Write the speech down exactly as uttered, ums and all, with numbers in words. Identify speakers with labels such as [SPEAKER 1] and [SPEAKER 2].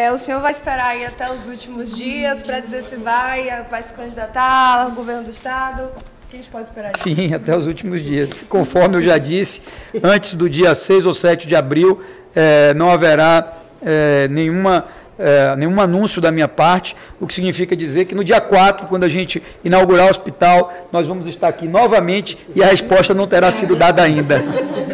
[SPEAKER 1] É, o senhor vai esperar aí até os últimos dias para dizer se vai, vai se candidatar ao governo do Estado? O que a gente pode esperar disso?
[SPEAKER 2] Sim, até os últimos dias. Conforme eu já disse, antes do dia seis ou sete de abril, é, não haverá é, nenhuma, é, nenhum anúncio da minha parte, o que significa dizer que no dia quatro, quando a gente inaugurar o hospital, nós vamos estar aqui novamente e a resposta não terá sido dada ainda.